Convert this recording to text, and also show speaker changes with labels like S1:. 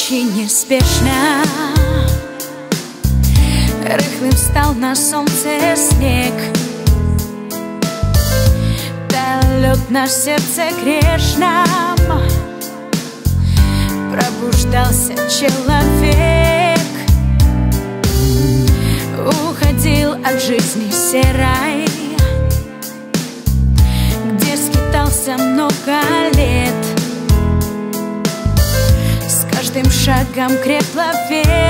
S1: очень неспешно. Рыхлым стал на солнце снег, таял лед на сердце грешном. Пробуждался человек, уходил от жизни серой, где скитался много лет. С каждым шагом крепла вера,